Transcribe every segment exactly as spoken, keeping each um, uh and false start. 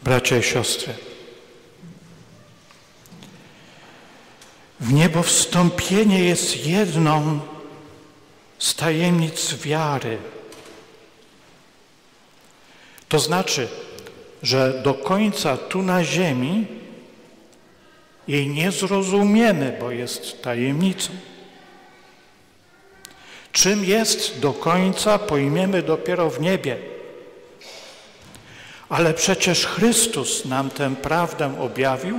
Bracia i siostry, w niebo wstąpienie jest jedną z tajemnic wiary. To znaczy, że do końca tu na ziemi jej nie zrozumiemy, bo jest tajemnicą. Czym jest do końca, pojmiemy dopiero w niebie. Ale przecież Chrystus nam tę prawdę objawił.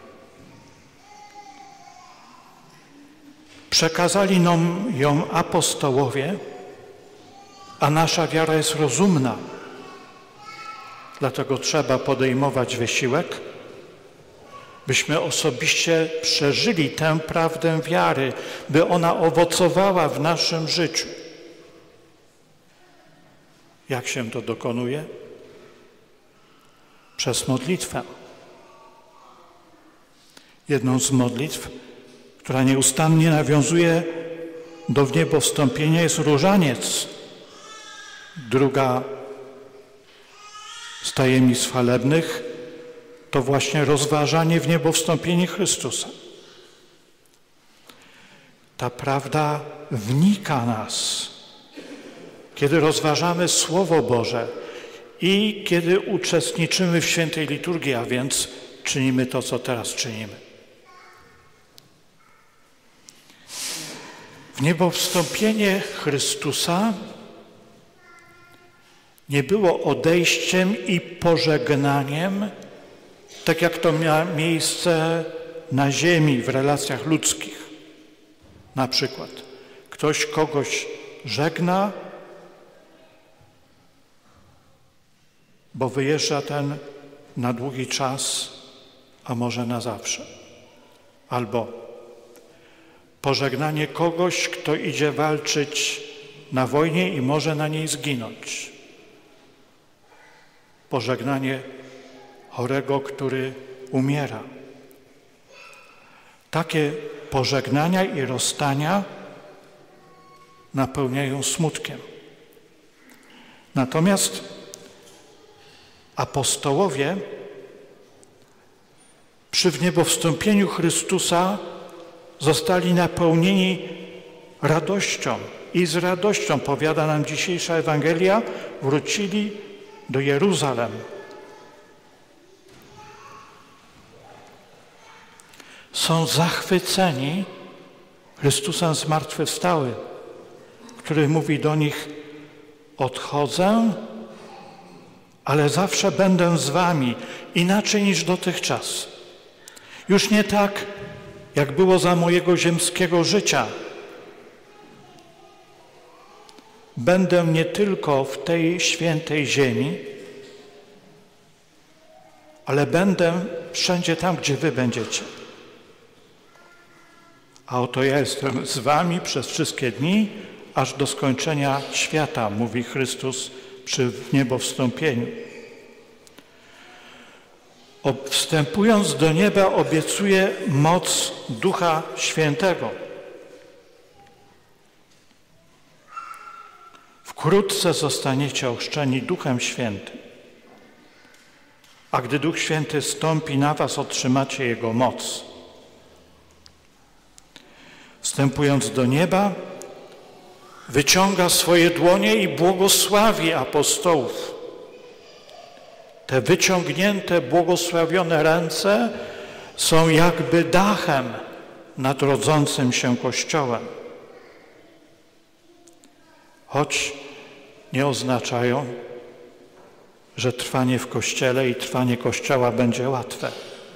Przekazali nam ją apostołowie, a nasza wiara jest rozumna. Dlatego trzeba podejmować wysiłek, byśmy osobiście przeżyli tę prawdę wiary, by ona owocowała w naszym życiu. Jak się to dokonuje? Przez modlitwę. Jedną z modlitw, która nieustannie nawiązuje do wniebowstąpienia, jest różaniec. Druga z tajemnic chwalebnych to właśnie rozważanie wniebowstąpienia Chrystusa. Ta prawda wnika nas, kiedy rozważamy Słowo Boże i kiedy uczestniczymy w świętej liturgii, a więc czynimy to, co teraz czynimy. Wniebowstąpienie Chrystusa nie było odejściem i pożegnaniem, tak jak to miało miejsce na ziemi w relacjach ludzkich. Na przykład ktoś kogoś żegna, bo wyjeżdża ten na długi czas, a może na zawsze. Albo pożegnanie kogoś, kto idzie walczyć na wojnie i może na niej zginąć. Pożegnanie chorego, który umiera. Takie pożegnania i rozstania napełniają smutkiem. Natomiast apostołowie przy wniebowstąpieniu Chrystusa zostali napełnieni radością i z radością, powiada nam dzisiejsza Ewangelia, wrócili do Jeruzalem. Są zachwyceni Chrystusem zmartwychwstałym, który mówi do nich: odchodzę, ale zawsze będę z wami, inaczej niż dotychczas. Już nie tak, jak było za mojego ziemskiego życia. Będę nie tylko w tej świętej ziemi, ale będę wszędzie tam, gdzie wy będziecie. A oto ja jestem z wami przez wszystkie dni, aż do skończenia świata, mówi Chrystus przy wniebowstąpieniu. Wstępując do nieba, obiecuje moc Ducha Świętego. Wkrótce zostaniecie ochrzczeni Duchem Świętym, a gdy Duch Święty stąpi na was, otrzymacie Jego moc. Wstępując do nieba, wyciąga swoje dłonie i błogosławi apostołów. Te wyciągnięte, błogosławione ręce są jakby dachem nad rodzącym się Kościołem. Choć nie oznaczają, że trwanie w Kościele i trwanie Kościoła będzie łatwe.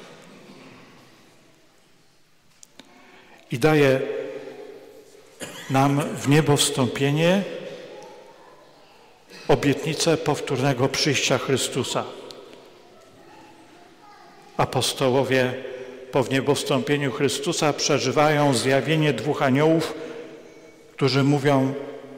I daje nam wniebowstąpienie obietnicę powtórnego przyjścia Chrystusa. Apostołowie po wniebowstąpieniu Chrystusa przeżywają zjawienie dwóch aniołów, którzy mówią: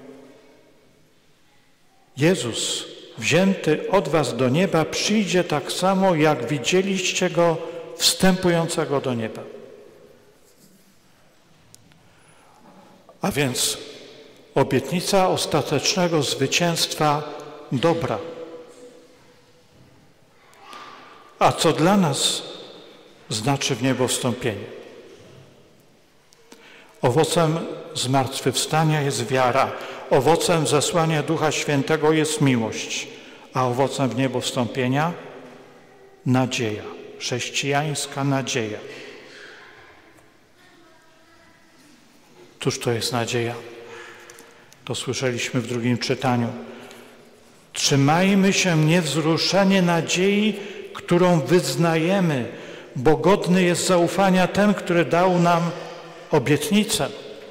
Jezus, wzięty od was do nieba, przyjdzie tak samo, jak widzieliście Go wstępującego do nieba. A więc obietnica ostatecznego zwycięstwa dobra. A co dla nas znaczy w niebo wstąpienie? Owocem zmartwychwstania jest wiara, owocem zesłania Ducha Świętego jest miłość, a owocem w niebo wstąpienia nadzieja, chrześcijańska nadzieja. Cóż to jest nadzieja? To słyszeliśmy w drugim czytaniu. Trzymajmy się niewzruszenie nadziei, którą wyznajemy, bo godny jest zaufania ten, który dał nam obietnicę.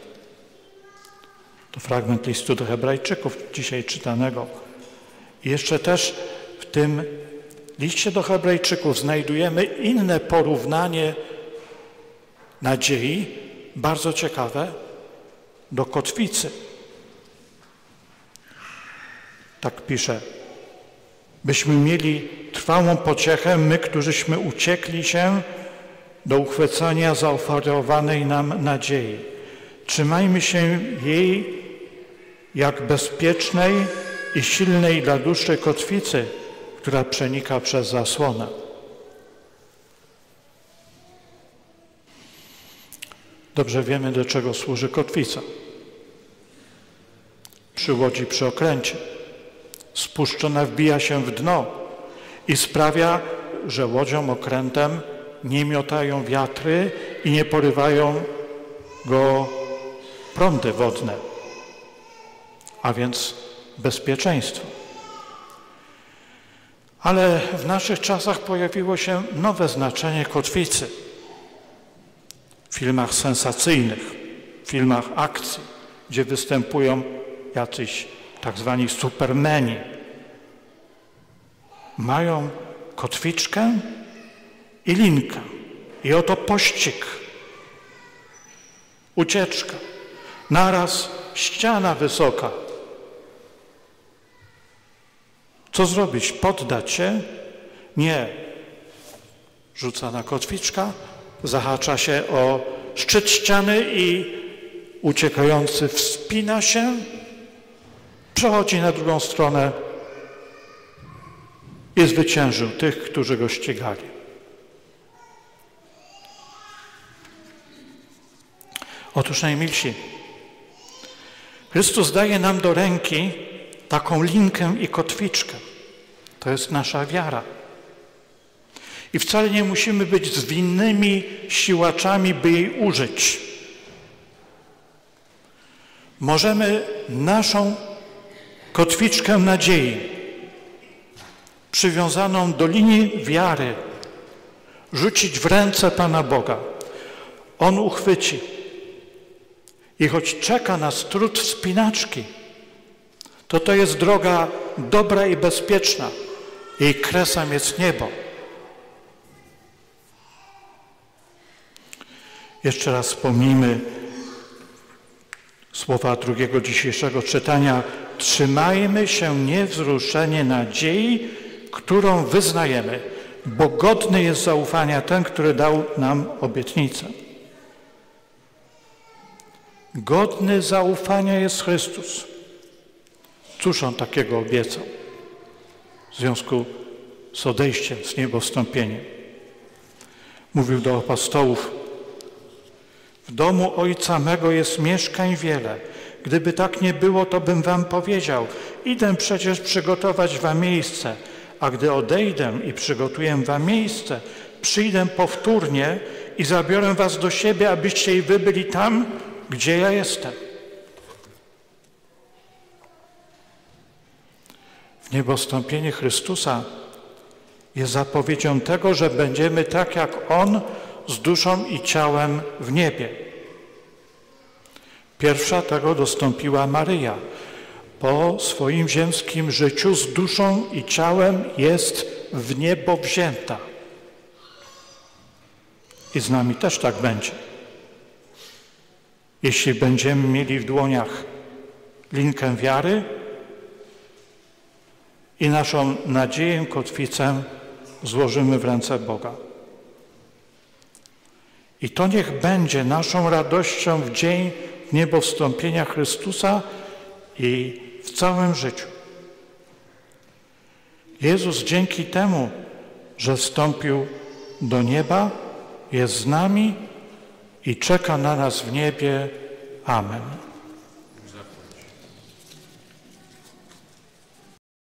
To fragment listu do Hebrajczyków dzisiaj czytanego. I jeszcze też w tym liście do Hebrajczyków znajdujemy inne porównanie nadziei, bardzo ciekawe, do kotwicy. Tak pisze: byśmy mieli trwałą pociechę, my, którzyśmy uciekli się do uchwycenia zaoferowanej nam nadziei. Trzymajmy się jej jak bezpiecznej i silnej dla duszy kotwicy, która przenika przez zasłonę. Dobrze wiemy, do czego służy kotwica. Przy łodzi przy okręcie. Spuszczona wbija się w dno i sprawia, że łodzią, okrętem nie miotają wiatry i nie porywają go prądy wodne, a więc bezpieczeństwo. Ale w naszych czasach pojawiło się nowe znaczenie kotwicy. W filmach sensacyjnych, w filmach akcji, gdzie występują jacyś tak zwani supermeni, mają kotwiczkę i linkę. I oto pościg, ucieczka, naraz ściana wysoka. Co zrobić? Poddać się? Nie. Rzucana kotwiczka, zahacza się o szczyt ściany i uciekający wspina się, przechodzi na drugą stronę i zwyciężył tych, którzy go ścigali. Otóż najmilsi, Chrystus daje nam do ręki taką linkę i kotwiczkę. To jest nasza wiara. I wcale nie musimy być zwinnymi siłaczami, by jej użyć. Możemy naszą kotwiczkę nadziei, przywiązaną do linii wiary, rzucić w ręce Pana Boga. On uchwyci. I choć czeka nas trud wspinaczki, to to jest droga dobra i bezpieczna. Jej kresem jest niebo. Jeszcze raz wspomnijmy słowa drugiego dzisiejszego czytania. Trzymajmy się niewzruszenie nadziei, którą wyznajemy, bo godny jest zaufania ten, który dał nam obietnicę. Godny zaufania jest Chrystus. Cóż On takiego obiecał w związku z odejściem, z niebowstąpieniem? Mówił do apostołów: w domu Ojca mego jest mieszkań wiele. Gdyby tak nie było, to bym wam powiedział: idę przecież przygotować wam miejsce, a gdy odejdę i przygotuję wam miejsce, przyjdę powtórnie i zabiorę was do siebie, abyście i wy byli tam, gdzie ja jestem. W niebowstąpienie Chrystusa jest zapowiedzią tego, że będziemy tak jak On z duszą i ciałem w niebie. Pierwsza tego dostąpiła Maryja. Po swoim ziemskim życiu z duszą i ciałem jest w niebo wzięta. I z nami też tak będzie. Jeśli będziemy mieli w dłoniach linkę wiary i naszą nadzieję, kotwicę złożymy w ręce Boga. I to niech będzie naszą radością w dzień niebowstąpienia Chrystusa i w całym życiu. Jezus dzięki temu, że wstąpił do nieba, jest z nami i czeka na nas w niebie. Amen.